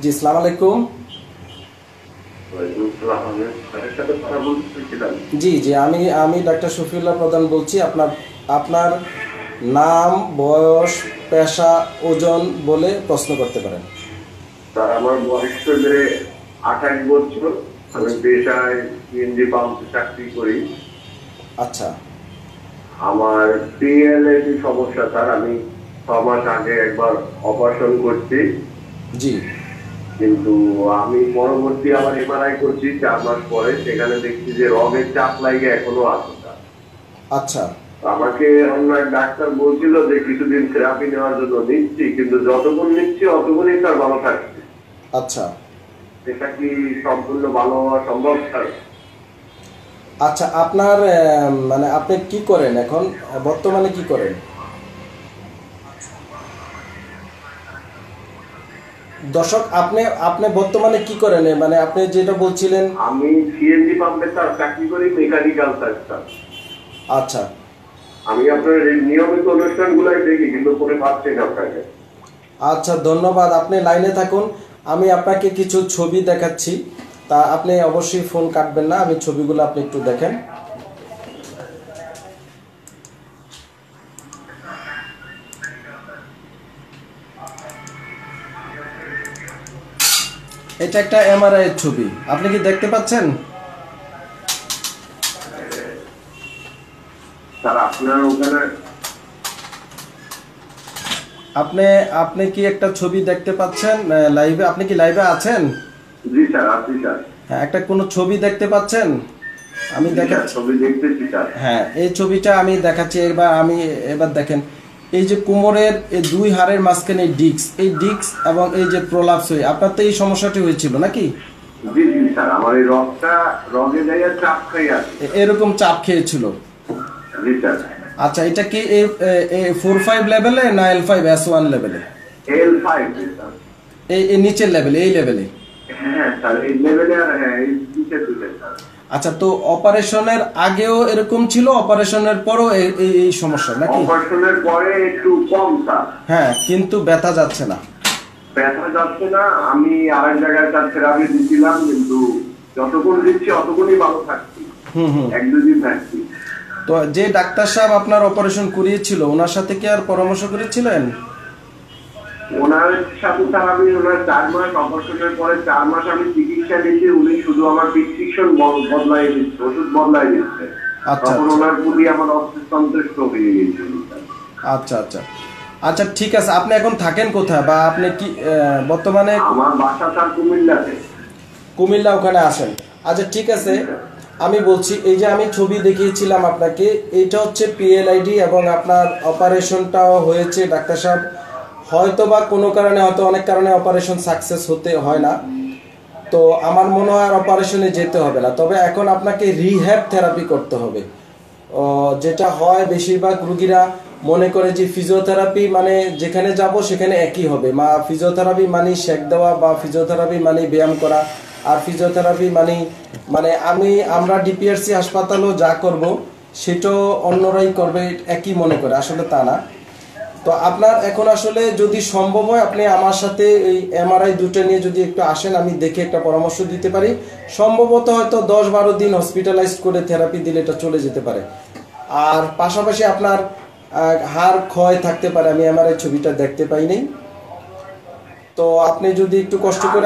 জি, আসসালামু আলাইকুম। জি জি, আমি ডাক্তার শফিউল্লাহ প্রধান বলছি। আপনার আপনার নাম, বয়স, পেশা, ওজন বলে প্রশ্ন করতে পারেন। স্যার, আমার বয়স হচ্ছে 28 বছর। আমি পেশায় সিএনজি পাম্পে চাকরি করি। আচ্ছা। আমার পিএলএডি সমস্যা স্যার। আমি 6 মাস আগে একবার অপারেশন করছি, জি। কিন্তু আমি পরবর্তী আবার এমআরআই করছি 4 মাস পরে। সেখানে দেখছি যে রগের চাপ লাগে এখনো আছে স্যার। আচ্ছা। আমাকে অন্য এক ডাক্তার বলছিল যে কিছুদিন থেরাপি নেওয়ার জন্য নিচ্ছি, কিন্তু যতক্ষণ নিচ্ছি অতক্ষণই স্যার ভালো থাকছে। আচ্ছা। এটা কি সম্পূর্ণ ভালো হওয়া সম্ভব স্যার? আচ্ছা, আপনার মানে আপনি কি করেন এখন, বর্তমানে কি করেন? দর্শক, আপনি আপনি বর্তমানে কি করেন, মানে আপনি যেটা বলছিলেন? আমি সিএনজি পাম্পে স্যার চাকরি করি, মেকানিক্যাল স্যার। আচ্ছা আমি আপনার নিয়মিত অনুষ্ঠানগুলাই দেখি, কিন্তু পরে পাচ্ছি না আপনাকে। আচ্ছা, ধন্যবাদ। আপনি লাইনে থাকুন, আমি আপনাকে কিছু ছবি দেখাচ্ছি। তা আপনি অবশ্যই ফোন কাটবেন না, আমি ছবিগুলো আপনি একটু দেখেন। এটা একটা এমআরআই এর ছবি, আপনি কি দেখতে পাচ্ছেন? স্যার, আপনার ওখানে আপনি আপনি কি একটা ছবি দেখতে পাচ্ছেন লাইভে? আপনি কি লাইভে আছেন? জি স্যার, আছি স্যার। হ্যাঁ, একটা কোনো ছবি দেখতে পাচ্ছেন? আমি দেখাচ্ছি। ছবি দেখতেছি স্যার। হ্যাঁ, এই ছবিটা আমি দেখাচ্ছি। এবার দেখেন, এই যে কোমরের এই দুই হাড়ের মাঝখানে এই ডিস্ক এবং এই যে প্রলাপস হয়ে, আপনার তো এই সমস্যাটি হয়েছিল নাকি? জি জি স্যার, আমার এই রগে যাইয়া চাপ খাই আছে। এরকম চাপ খেয়েছিল? জি স্যার। আচ্ছা, এটা কি এই 4-5 লেভেলে না L5 S1 লেভেলে? L5 sir. এই নিচের লেভেলে, এই লেভেলে? হ্যাঁ স্যার, এই লেভেলে। আর হ্যাঁ, এই নিচের দিকে স্যার। আচ্ছা, তো অপারেশনের আগেও এরকম ছিল, অপারেশনের পরও এই সমস্যা নাকি? অপারেশনের পরে একটু কম স্যার। হ্যাঁ, কিন্তু ব্যথা যাচ্ছে না? ব্যথা যাচ্ছে না। আমি আরেক জায়গায় তার থেরাপি দিচ্ছিলাম, কিন্তু যতক্ষণ দিচ্ছি অতক্ষণই ভালো থাকছি। এক দুদিন থাকছি। তো যে ডাক্তার সাহেব আপনার অপারেশন করিয়েছিল, ওনার সাথে কি আর পরামর্শ করেছিলেন? ওনার সাথে স্যার আমি ওনার 4 মাস অপারেশনের পরে 4 মাস আমি চিকিৎসা নিয়েছি। উনি শুধু আমার প্রেসক্রিপশন বদলাই দিচ্ছে, ওষুধ বদলাই দিচ্ছে। তখন ওনার প্রতি আমার অসন্তুষ্ট হয়ে গিয়েছিল। আচ্ছা আচ্ছা আচ্ছা, ঠিক আছে। আপনি এখন থাকেন কোথায়, বা আপনি কি বর্তমানে? আমার বাসা স্যার কুমিল্লাতে। কুমিল্লা, ওখানে আসেন। আচ্ছা, ঠিক আছে, আমি বলছি। এই যে আমি ছবি দেখিয়েছিলাম আপনাকে, এইটা হচ্ছে পিএলআইডি, এবং আপনার অপারেশনটাও হয়েছে। ডাক্তার সাহেব হয়তো বা কোনো কারণে, হয়তো অনেক কারণে অপারেশন সাকসেস হতে হয় না, তো আমার মনে হয় আর অপারেশনে যেতে হবে না। তবে এখন আপনাকে রিহ্যাব থেরাপি করতে হবে। যেটা হয়, বেশিরভাগ রুগীরা মনে করে যে ফিজিওথেরাপি মানে যেখানে যাব সেখানে একই হবে, ফিজিওথেরাপি মানে শেক দেওয়া, বা ফিজিওথেরাপি মানে ব্যায়াম করা, আর ফিজিওথেরাপি মানে আমরা ডিপিআরসি হাসপাতালও যা করব সেটাও অন্যরাই করবে, একই মনে করে। আসলে তা না। তো আপনার এখন আসলে যদি সম্ভব হয়, আপনি আমার সাথে এই এমআরআই দুটো নিয়ে যদি একটু আসেন, আমি দেখে একটা পরামর্শ দিতে পারি। সম্ভবত হয়তো 10-12 দিন হসপিটালাইজড করে থেরাপি দিলে এটা চলে যেতে পারে। আর পাশাপাশি আপনার হাড় ক্ষয় থাকতে পারে, আমি এমআরআই ছবিটা দেখতে পাইনি। তো আপনি যদি একটু কষ্ট করে,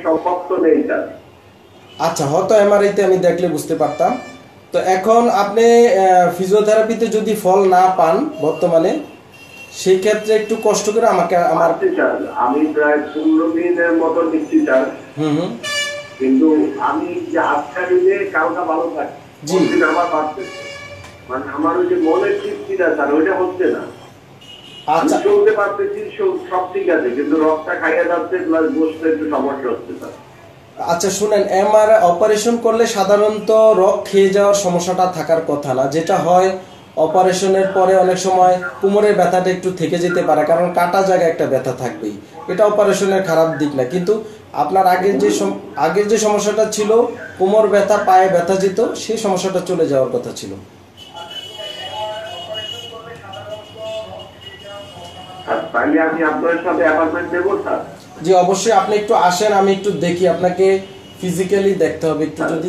আচ্ছা, হয়তো এমআরআইতে আমি দেখলে বুঝতে পারতাম। তো এখন আপনি ফিজিওথেরাপিতে যদি ফল না পান বর্তমানে, সেই ক্ষেত্রে একটু কষ্ট করে আমি প্রায় 15 দিনের মতো নিচ্ছি স্যার। কিন্তু আমি যে আজকা দিলে কালটা ভালো থাকে, আমার বাড়তেছে। মানে আমার ওই যে মনের তৃপ্তিটা স্যার, ওইটা হচ্ছে না। আচ্ছা, চলতে পারতেছি, সব ঠিক আছে, কিন্তু রক্তটা খাইয়া যাচ্ছে, প্লাস বসতে একটু সমস্যা হচ্ছে স্যার। আচ্ছা শুনেন, এমআরআই অপারেশন করলে সাধারণত রক খেয়ে যাওয়ার সমস্যাটা থাকার কথা না। যেটা হয়, অপারেশনের পরে অনেক সময় কোমরের ব্যথাটা একটু থেকে যেতে পারে, কারণ কাটা জায়গায় একটা ব্যথা থাকবেই। এটা অপারেশনের খারাপ দিক না, কিন্তু আপনার আগের যে সমস্যাটা ছিল, কোমর ব্যথা, পায়ে ব্যথা যেত, সেই সমস্যাটা চলে যাওয়ার কথা ছিল। আচ্ছা তাহলে আমি আপনার সাথে অ্যাপয়েন্টমেন্ট নেবো স্যার? জি অবশ্যই, আপনি একটু আসেন, আমি একটু দেখি, আপনাকে ফিজিক্যালি দেখতে হবে একটু যদি।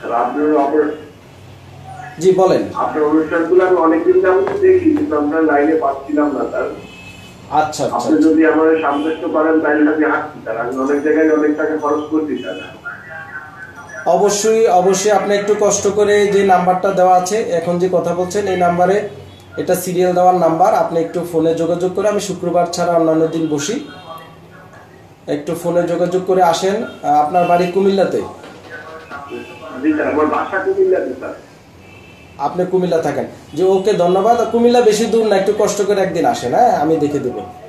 জি বলেন। আপনার অনুষ্ঠানগুলো আমি অনেকদিন যাবত দেখি, কিন্তু আপনার লাইনে পাচ্ছিলাম না স্যার। আচ্ছা আচ্ছা, আপনি যদি আমাদের সামঞ্জস্য করেন তাহলে আমি আসছি স্যার। আমি অনেক জায়গায় অনেক টাকা খরচ করছি স্যার। অবশ্যই অবশ্যই, আপনি একটু কষ্ট করে, যে নাম্বারটা দেওয়া আছে এখন যে কথা বলছেন এই নাম্বারে, এটা সিরিয়াল দেওয়ার নাম্বার, আপনি একটু ফোনে যোগাযোগ করে, আমি শুক্রবার ছাড়া অন্যান্য দিন বসি, একটু ফোনে যোগাযোগ করে আসেন। আপনার বাড়ি কুমিল্লাতে? জি স্যার, আমার বাসা কুমিল্লাতে স্যার। আপনি কুমিল্লা থাকেন? যে ওকে, ধন্যবাদ। কুমিল্লা বেশি দূর না, একটু কষ্ট করে একদিন আসেন, হ্যাঁ আমি দেখে দেবো।